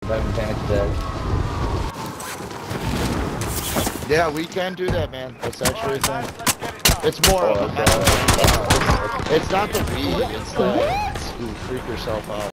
Driving panic attack. Yeah, we can do that, man. That's actually a thing. It's more of a mental thing. It's not the weed, it's the you freak yourself out.